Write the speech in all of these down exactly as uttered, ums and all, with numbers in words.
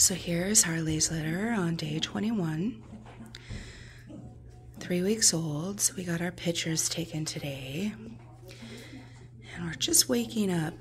So here's Harley's litter on day twenty-one. Three weeks old, so we got our pictures taken today. And we're just waking up.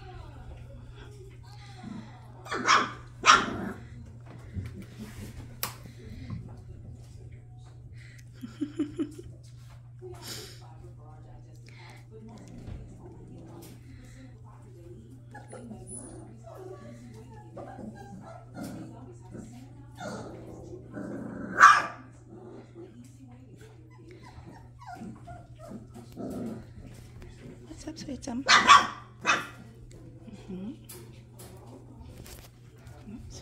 What's up, sweet thumb? Mm-hmm. Oops.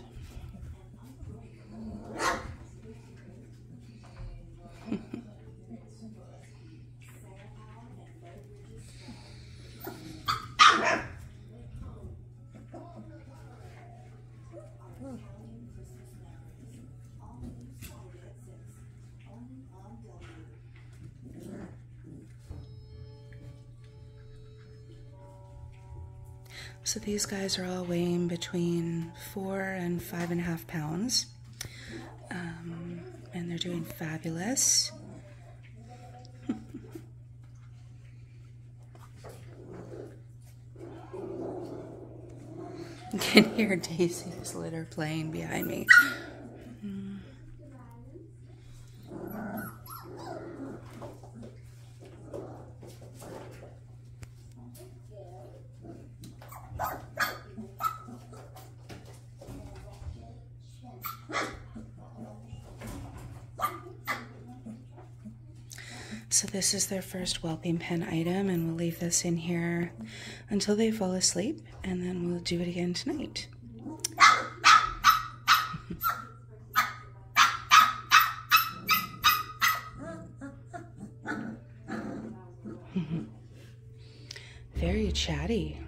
So these guys are all weighing between four and five and a half pounds. Um, and they're doing fabulous. You can hear Daisy's litter playing behind me. Mm. So this is their first whelping pen item, and we'll leave this in here until they fall asleep, and then we'll do it again tonight. Very chatty.